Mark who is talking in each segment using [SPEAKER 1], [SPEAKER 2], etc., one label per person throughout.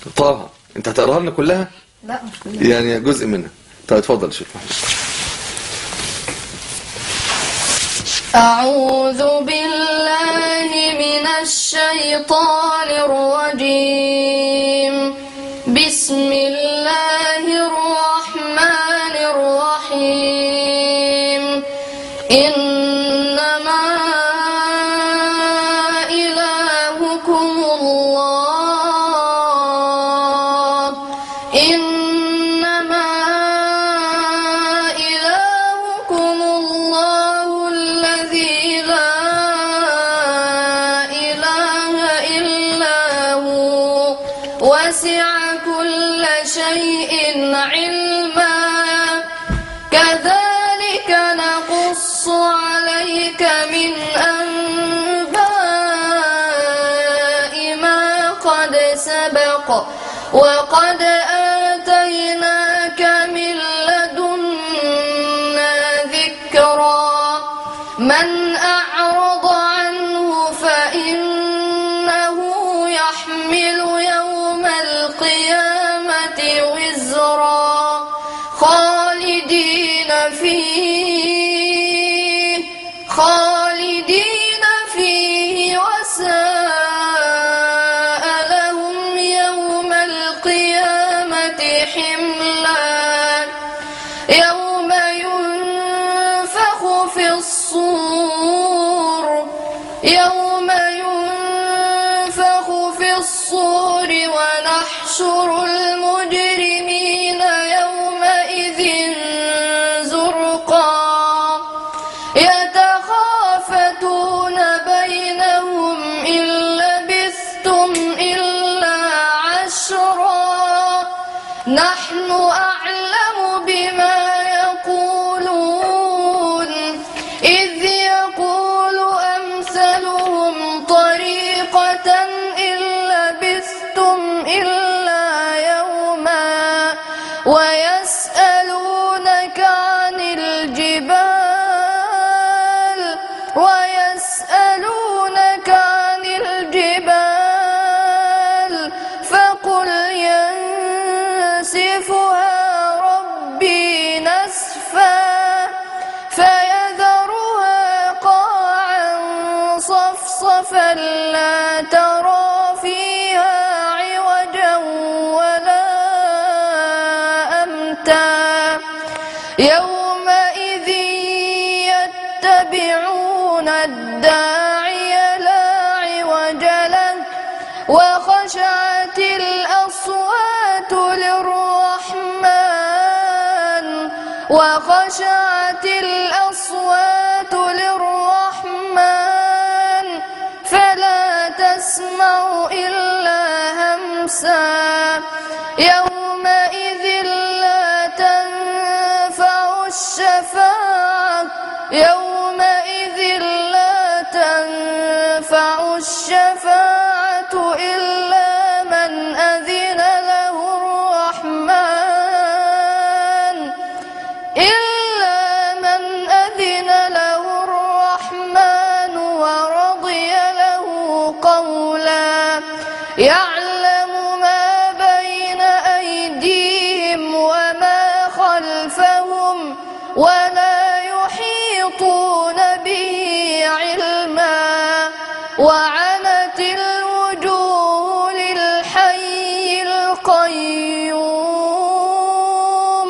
[SPEAKER 1] طه، انت هتقراها لنا كلها؟
[SPEAKER 2] لا مش كلها،
[SPEAKER 1] يعني جزء منها. طيب اتفضل يا شيخ.
[SPEAKER 2] أعوذ بالله من الشيطان الرجيم. بسم الله الرحمن الرحيم. إنما إلهكم الله. إنما إلهكم الله الذي لا إله إلا هو وسع كل شيء علما. كذلك نقص عليك من أنباء ما قد سبق وقد آتيناك من لدنا ذكرا. من أعرض عنه فإنه يحمل يوم القيامة وزرا خالدين فيه وساء لهم يوم القيامة حملا. يوم ينفخ في الصور ونحشر المجرمين يومئذ زرقا. يتخافتون بينهم إن لبثتم إلا عشرا. نحن أعلم بما يقولون إذ يقول أمثلهم طريقة إن لبثتم إلا يوما. ويسألونك عن الجبال فقل ينسفها ربي نسفا فيذرها قاعا صفصفا لا ترى فيها عوجا ولا أمتا. يومئذ يتبعون الداعي لا عوج له وخشعت الأصوات للرحمن فلا تسمع إلا همسا. يومئذ لا تنفع الشفاعة إلا من أذن له الرحمن ورضي له قولا. يعلم ما بين أيديهم وما خلفهم ولا يحيطون به علما. وعنت الوجوه للحي القيوم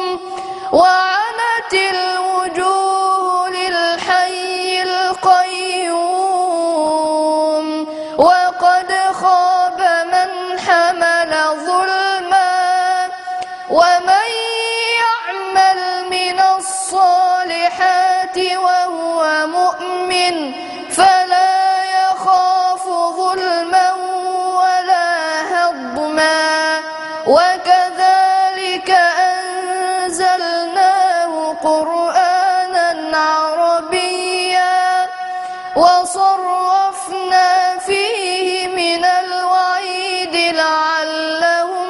[SPEAKER 2] وقد خاب من حمل ظلما. ومن يعمل من الصالحات وهو مؤمن فلا يخاف ظلما ولا هضما. وكذلك أنزلناه قرآنا عربيا وصرفنا فيه من الوعيد لعلهم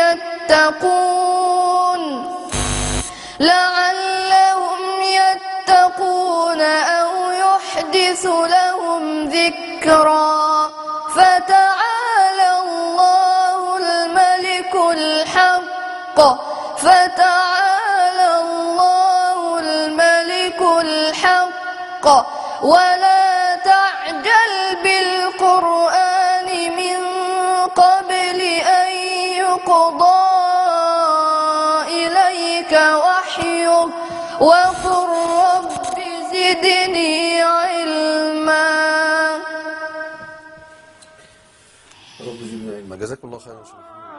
[SPEAKER 2] يتقون أو يحدث لهم ذكرا. فتعالى الله الملك بالحق ولا تعجل بالقرآن من قبل أن يقضى إليك وحيه وقل رب زدني علما.
[SPEAKER 3] رب زدني علما. جزاكم الله خيرا.